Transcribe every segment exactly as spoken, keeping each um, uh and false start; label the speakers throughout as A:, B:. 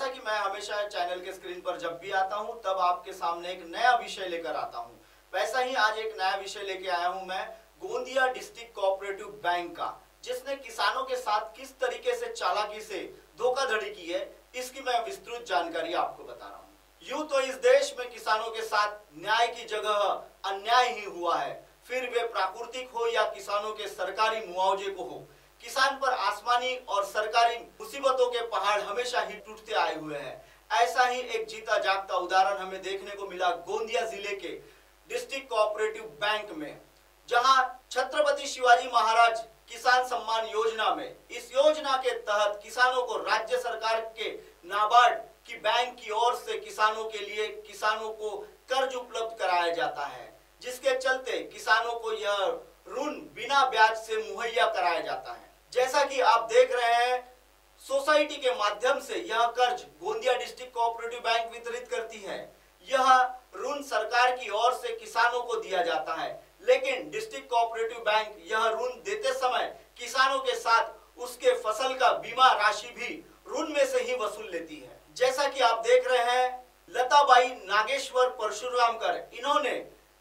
A: कि मैं हमेशा चैनल के स्क्रीन पर जब भी आता हूं तब आपके सामने एक नया विषय लेकर आता हूं। वैसा ही आज एक नया विषय लेके आया हूं मैं गोंदिया डिस्ट्रिक्ट कोऑपरेटिव बैंक का, जिसने किसानों के साथ किस तरीके से चालाकी से धोखाधड़ी की है, इसकी मैं विस्तृत जानकारी आपको बता रहा हूं। यूं तो इस देश में किसानों के साथ न्याय की जगह अन्याय ही हुआ है, फिर वे प्राकृतिक हो या किसानों के सरकारी मुआवजे को हो। किसान पर आसमानी और सरकारी मुसीबतों के पहाड़ हमेशा ही टूटते आए हुए हैं। ऐसा ही एक जीता जागता उदाहरण हमें देखने को मिला गोंदिया जिले के डिस्ट्रिक्ट कोऑपरेटिव बैंक में, जहां छत्रपति शिवाजी महाराज किसान सम्मान योजना में, इस योजना के तहत किसानों को राज्य सरकार के नाबार्ड की बैंक की ओर से किसानों के लिए किसानों को कर्ज उपलब्ध कराया जाता है, जिसके चलते किसानों को यह ऋण बिना ब्याज से मुहैया कराया जाता है। जैसा कि आप देख रहे हैं, सोसाइटी के माध्यम से यह कर्ज गोंदिया डिस्ट्रिक्ट कोऑपरेटिव बैंक वितरित करती है। यह ऋण सरकार की ओर से किसानों को दिया जाता है, लेकिन डिस्ट्रिक्ट कोऑपरेटिव बैंक यह ऋण देते समय किसानों के साथ उसके फसल का बीमा राशि भी ऋण में से ही वसूल लेती है। जैसा कि आप देख रहे हैं, लताबाई नागेश्वर परशुरामकर, इन्होंने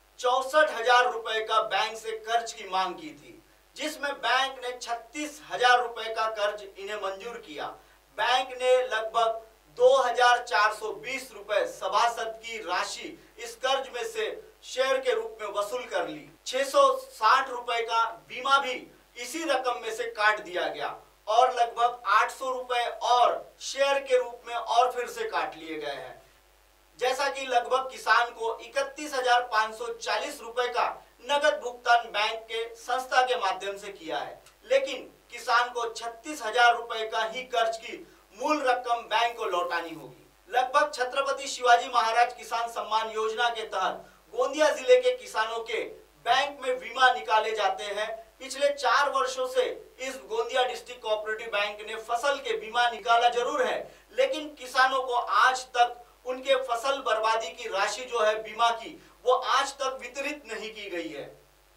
A: चौसठ हजार रुपए का बैंक से कर्ज की मांग की थी, जिसमें बैंक ने छत्तीस हजार रुपए का कर्ज इन्हें मंजूर किया। बैंक ने लगभग दो हजार चार सौ बीस रुपए सभासद की राशि इस कर्ज में से शेयर के रूप में वसूल कर ली। छह सौ साठ रुपए का बीमा भी इसी रकम में से काट दिया गया और लगभग आठ सौ रुपए और शेयर के रूप में और फिर से काट लिए गए हैं। जैसा कि लगभग किसान को इकतीस हजार पाँच सौ चालीस रुपए का नगद भुगतान बैंक के संस्था के माध्यम से किया है, लेकिन किसान को छत्तीस हजार रुपए का ही कर्ज की मूल रकम बैंक को लौटानी होगी। लगभग छत्रपति शिवाजी महाराज किसान सम्मान योजना के तहत गोंदिया जिले के किसानों के बैंक में बीमा निकाले जाते हैं। पिछले चार वर्षों से इस गोंदिया डिस्ट्रिक्ट कोऑपरेटिव बैंक ने फसल के बीमा निकाला जरूर है, लेकिन किसानों को आज तक उनके फसल बर्बादी की राशि जो है बीमा की, वो आज तक वितरित नहीं की गई है।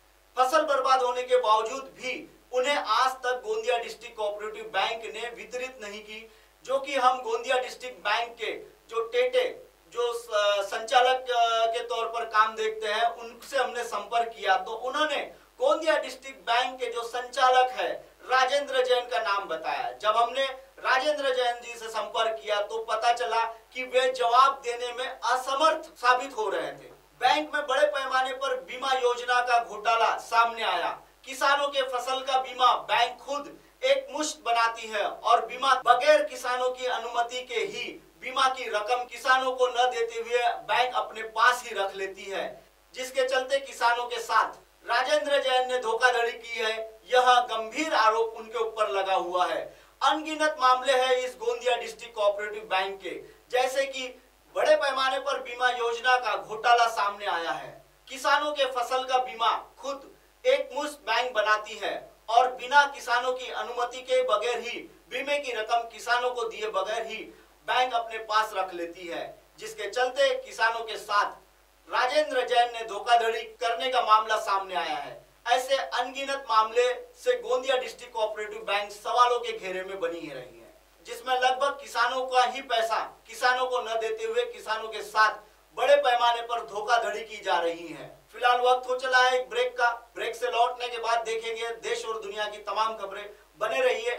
A: फसल बर्बाद होने के बावजूद भी उन्हें आज तक गोंदिया डिस्ट्रिक्ट कोऑपरेटिव बैंक ने वितरित नहीं की, जो कि हम गोंदिया डिस्ट्रिक्ट बैंक के जो टेटे जो संचालक के तौर पर काम देखते हैं, उनसे हमने संपर्क किया तो उन्होंने गोंदिया डिस्ट्रिक्ट बैंक के जो संचालक है राजेंद्र जैन का नाम बताया। जब हमने राजेंद्र जैन जी से संपर्क किया तो पता चला कि वे जवाब देने में असमर्थ साबित हो रहे थे। बैंक में बड़े पैमाने पर बीमा योजना का घोटाला सामने आया। किसानों के फसल का बीमा बैंक खुद एक मुश्त बनाती है और बीमा बगैर किसानों की अनुमति के ही बीमा की रकम किसानों को न देते हुए बैंक अपने पास ही रख लेती है, जिसके चलते किसानों के साथ राजेंद्र जैन ने धोखाधड़ी की है। यह गंभीर आरोप उनके ऊपर लगा हुआ है। अनगिनत मामले हैं इस गोंदिया डिस्ट्रिक्ट कोऑपरेटिव बैंक के, जैसे कि बड़े पैमाने पर बीमा योजना का घोटाला सामने आया है। किसानों के फसल का बीमा खुद एक मुश्त बैंक बनाती है और बिना किसानों की अनुमति के बगैर ही बीमे की रकम किसानों को दिए बगैर ही बैंक अपने पास रख लेती है, जिसके चलते किसानों के साथ राजेंद्र जैन ने धोखाधड़ी करने का मामला सामने आया है। ऐसे अनगिनत मामले से गोंदिया डिस्ट्रिक्ट कोऑपरेटिव बैंक सवालों के घेरे में बनी ही रही है, जिसमें लगभग किसानों का ही पैसा किसानों को न देते हुए किसानों के साथ बड़े पैमाने पर धोखाधड़ी की जा रही है। फिलहाल वक्त हो चला है एक ब्रेक का। ब्रेक से लौटने के बाद देखेंगे देश और दुनिया की तमाम खबरें। बने रहिए